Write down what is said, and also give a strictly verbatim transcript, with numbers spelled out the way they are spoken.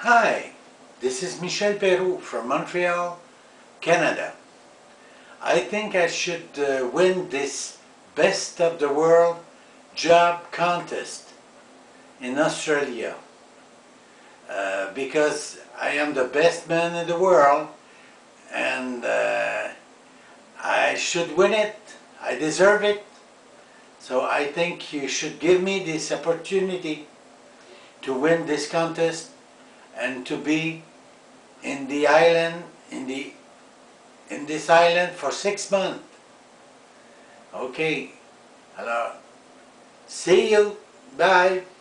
Hi, this is Michel from Montreal, Canada. I think I should uh, win this Best of the World job contest in Australia uh, because I am the best man in the world and uh, I should win it. I deserve it. So I think you should give me this opportunity to win this contest and to be in the island, in the in this island for six months. Okay, alors, see you, bye.